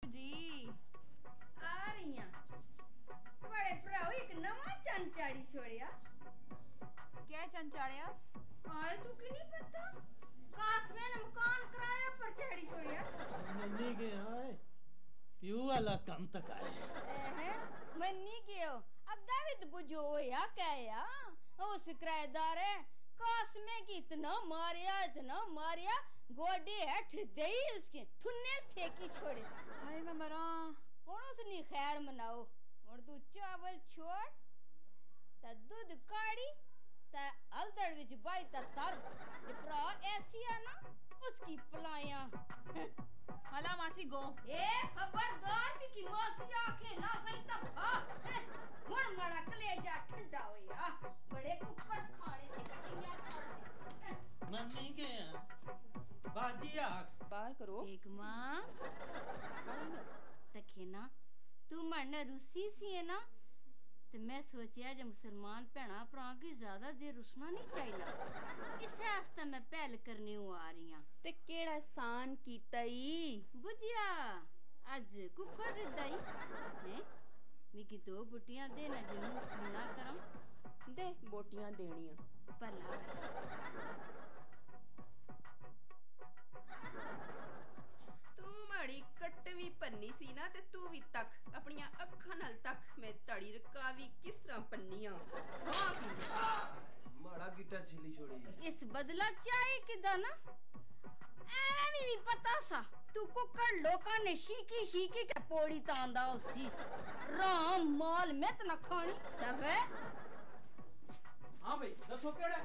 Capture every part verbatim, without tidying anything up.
जी आ रही हैं तुम्हारे भराओ एक नवा चंद चाड़ी छोड़िया। क्या चंद चाड़ियास? आए तू की नहीं पता काश में मकान किराया पर चाड़ी छोड़िया। मन्नी के आए क्यों वाला काम तक आए है मन्नी के हो अग्गा भी तो बुझो या क्या या उस किराएदार है काश में की इतना मारिया इतना मारिया गोडे हट दे उसके थुन्ने से की छोड़े हाय मैं मरा और उसने खैर मनाओ और तू चावल छोड़ ता दूध काड़ी ता अलदड़ विच बाई ता तर जपरा ऐसी है ना उसकी पलाया हला मासी गो ए खबरदार भी की मासी आके ना सही तब हां हुन मारा कलेजा ठंडा होया बड़े कुकर खाने से कटिंगा चढ़ मन्नी के बाजी आक्स बाहर करो एक मां तखे ना तू मरने रूसी सी है ना तो मैं सोचिया जब मुसलमान भैना भरा की ज्यादा देर रुसना नहीं चाहिए इस वास्ते मैं पहल करने आ रही हां ते केड़ा सान कीतई बुझिया आज कुकर दई हैं मिकी दो बुटियां देना जे मुंह सुना करम दे बोटियां देनियां भला माड़ी कटवी पन्नी सी ना ते तू भी तक अपनी अखां नाल तक मैं तड़ी रकावी किस तरह पन्नियां हां माड़ा गिट्टा छिली छोड़ी इस बदला चाहे किदा ना एवे भी, भी पता सा तू कुकर लोका ने शीकी शीकी के पोड़ी तांदा उसी राम माल में तना खानी तबे हां भाई दसो केड़ा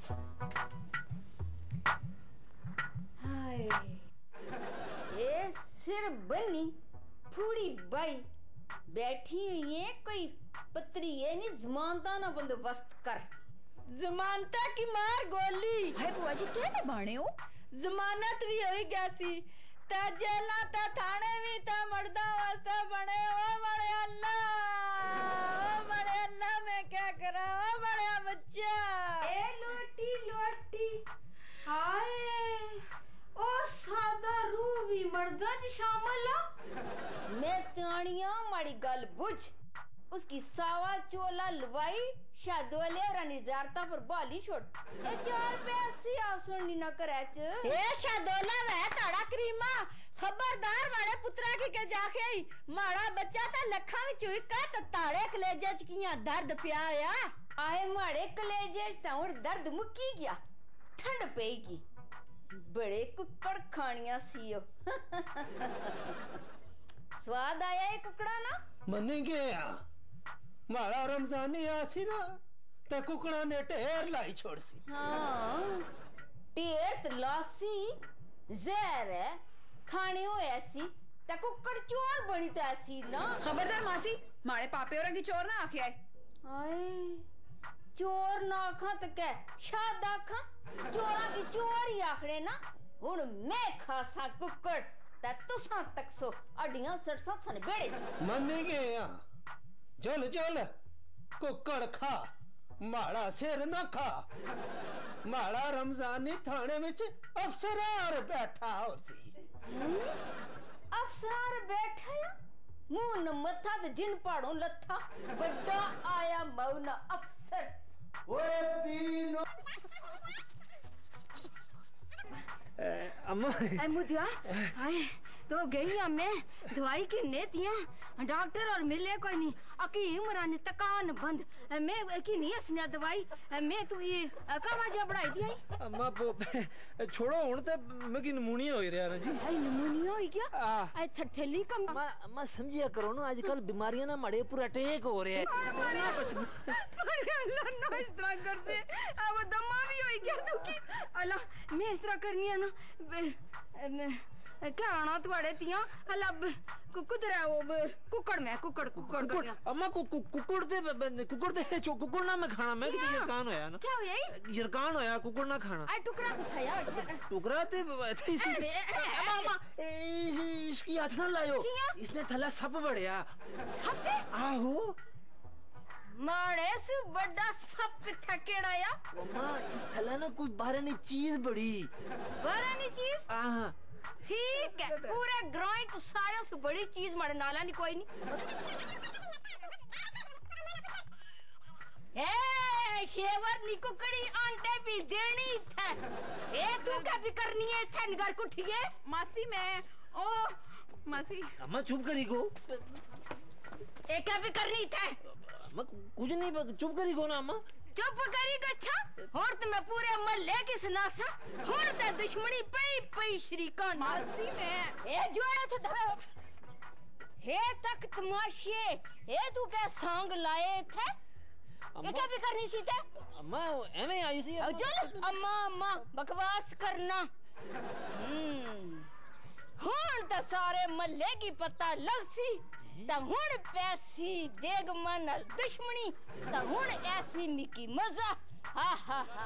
हाय ए सिर बनी फूड़ी बाई बैठी हुई है कोई पत्री है नहीं जमानता ना बंदोबस्त कर जमानता की मार गोली हाय बुआ जी क्या निभाने हो? जमानत भी होई गैसी ता जेला ता थाने भी ता मर्दा वास्ता बने ओ बड़े अल्लाह ओ बड़े अल्लाह मैं क्या करा ओ बड़ा बच्चा ए लोटी लोटी हाय ओ सादा रूह भी मर्दा च शामिल हो मैं तानिया मारी गल बुझ उसकी सावा चोला लवाई शादोले और निजारता पर बाली छोड़ ए चार पैसे आसुनी न करे च ए शादोला वे ताड़ा करीमा खबरदार मारे पुत्रा की के जाखे माड़ा बच्चा ता लखा विच का त ताड़े कलेजे च किया दर्द पिया या आए मारे कलेजे च ता दर्द मुक्की गया ठंड पेगी बड़े कुकड़ खानिया सीओ स्वाद आया है कुकड़ा ना मन्नी के माड़ा रमजानी आसी ना ते कुकड़ा ने ढेर लाई छोड़ सी हाँ ढेर तलासी जहर है खाने हो ऐसी ते कुकड़ चोर बनी तो ऐसी ना खबरदार मासी मारे पापे और की चोर ना आके आए आए चोर ना आखा तो क्या शाद आखा चोरा की चोर ही आखड़े ना हुन मैं खासा कुकड़ ता तुसा तक सो अडियां सरसा सन बेड़े च मन्नी के जल जल कुकड़ खा माड़ा सिर ना खा माड़ा रमजानी थाने में अफसरार बैठा होसी अफसरार बैठा या मुंह न मथा ते जिन पाड़ों लथा बड़ा आया मौना अफसर ओए तीनों अम्मा ऐ मुदिया आए तो गई मैं दवाई की नेतियां डॉक्टर और मिले कोई नहीं अकी उमरान तकान बंद मैं की नहीं असने दवाई मैं तू ये कावाजा बढ़ाई दी आई अम्मा छोड़ो हुन ते मैं की नमूनिया हो रहा ना जी हाय नमूनिया हो गया ऐ थथेली कम अम्मा अम्मा समझिया करो ना आजकल बीमारियां ना मड़े पूरा अटैक हो रहे हैं अल्लाह ना इस तरह कर दे अब दमा भी हो गया तू की अल्लाह मैं इस तरह करनी है ना क्या आना तुम्हारे तिया अलब कुकुर है वो कुकड़ में कुकड़ कुकड़ कुकड़ अम्मा को कुकड़ दे कुकड़ दे चो कुकड़ ना मैं खाना मैं कितनी यरकान होया ना क्या होया ये यरकान होया कुकड़ ना खाना आ टुकड़ा कुछाया टुकड़ा ते इसी अम्मा अम्मा इसकी हाथ ना लायो इसने थला सब बड़या सब आहो मारे से बड़ा सप थकेड़ा या अम्मा इस थला ना कोई बारनी चीज बड़ी बारनी चीज हां ठीक है पूरे ग्राउंड तो सारे से बड़ी चीज मारे नाला नहीं कोई नहीं। ए शेवर निको कड़ी आंटे भी देनी थे। ए तू क्या भी करनी है थे घर को ठीक है मासी मैं ओ मासी अम्मा चुप करी को। ए क्या भी करनी थे अम्मा कुछ नहीं चुप करी को ना अम्मा। चुप करी गच्छा और तो मैं पूरे मोहल्ले की सुनासा और तो दुश्मनी पई पई श्रीकांत मासी मैं ए जोड़ा तो धर हे तक तमाशे ए तू क्या सांग लाए थे ये क्या भी करनी सी थे अम्मा एमे आई सी अब चल अम्मा अम्मा बकवास करना। हम्म हुन तो सारे मोहल्ले की पता लग सी तो हुन पैसी बेगमन दुश्मनी तो हुन ऐसी मिकी मजा हा हा हा।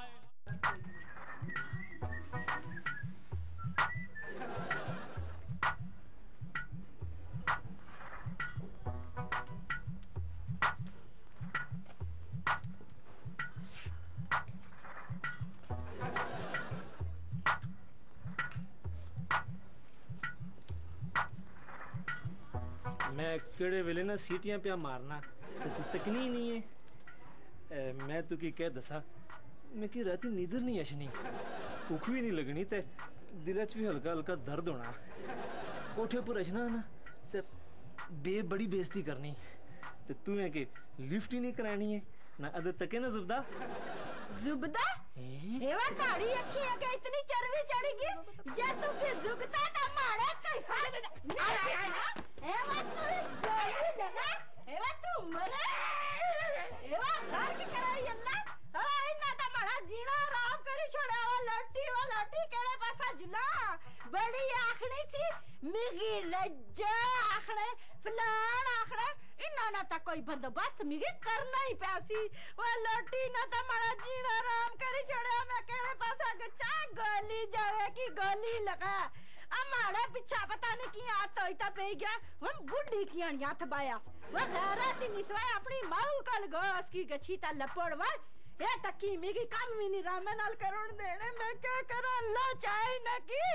मैं केड़े वेले ना सीटियां पे मारना ते तू तकनी नहीं है। ए, मैं तू की कह दसा मैं की राती नींदर नहीं अशनी भूख भी नहीं लगनी ते दिल च भी हल्का हल्का दर्द होना कोठे पर अशना ना ते बे बड़ी बेइज्जती करनी ते तू है कि लिफ्ट ही नहीं करानी है ना अद तके ना जुबदा जुबदा एवा ताड़ी अखी है के इतनी चर्बी चढ़ेगी जे तू के जुगता ना मारे कई फायदा एवा तू जोड़ी लगा एवा तू मरे एवा घर की कराई अल्लाह आ इना ता मारा जीना आराम करी छोड़ा वा लट्टी वा लट्टी केड़े पासा जुला बड़ी आखणी सी मिगी लज्जा आखणे फलान आखणे इना ना ता कोई बंदोबस्त मिगी करना ही पैसी वो लट्टी ना ता मारा जीना आराम करी छोड़ा मैं केड़े पासा गच्चा गोली जावे की गोली लगा हमारा पीछा पता नहीं की हाथ तो इतना पे गया हम बुढ़ी की हाथ बायास वो घरात निसवाए अपनी माऊ कल गोस की गछी ता लपड़वा ये तकी मिगी काम भी नहीं रामे नाल करोड़ देने मैं क्या करा ला चाहे न की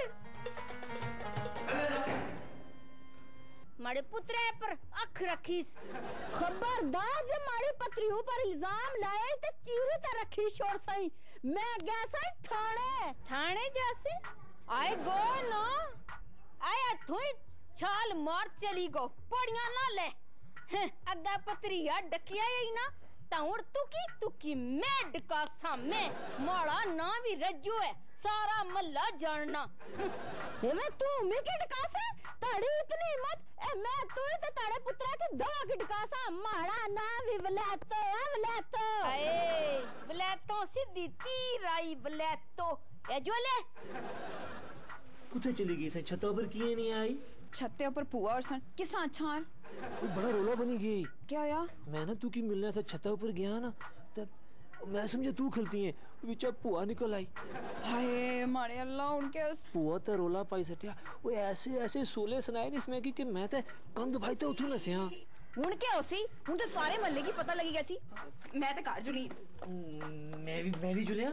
मारे पुत्रे पर अख रखीस खबरदार जब मारी पत्री ऊपर इल्जाम लाए तो चीरू ता रखी छोड़ सही मैं गया सही थाने थाने जैसे आई गो ना आया थोई छाल मार चली गो पड़िया ना ले अग्गा पत्रिया डकिया ही ना ताउड़ तुकी तुकी मैं डका सामे मारा ना भी रज्जो है सारा मल्ला जानना एवे तू मैं के डका से ताड़ी इतनी हिम्मत ए मैं तू ते ताड़े पुत्रा की दवा की डका सा मारा ना भी वलेतो वलेतो आए वलेतो सीधी तीर आई वलेतो ए जोले कुछ चली गई से छतों पर किए नहीं आई छत्ते ऊपर पुआ और सन किस तरह अच्छा है बड़ा रोला बनी गई क्या या मैं ना तू की मिलने से छतों पर गया ना तब मैं समझा तू खलती है विचा पुआ निकल आई हाय मारे अल्लाह उनके उस पुआ तो रोला पाई सटिया वो ऐसे ऐसे सोले सुनाए इसमें कि, कि मैं तो कंद भाई तो उठू न सिया उनके ओसी उन तो सारे मल्ले की पता लगी कैसी मैं तो कार जुली मैं भी मैं भी जुलिया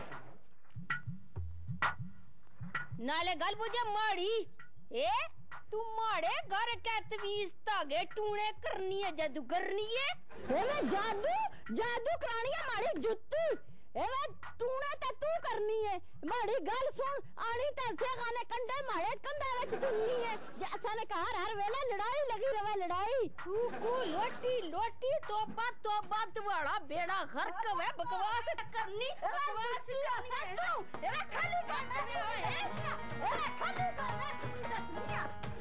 नाले गल बुझे माड़ी ए तू माड़े घर के तवीज तागे टूने करनी है जादू करनी है एवे जादू जादू करानी है माड़ी जुत्ती एवे टूने ते तू करनी है माड़ी गल सुन आनी ते से गाने कंडे माड़े कंधे विच दुन्नी है जैसा ने कहा हर वेले लड़ाई लगी रवे लड़ाई तू को लोटी लोटी तोबा तोबा तुम्हारा बेड़ा गर्क है बकवास करनी बकवास करनी तू एवे खाली करना है एवे खाली करना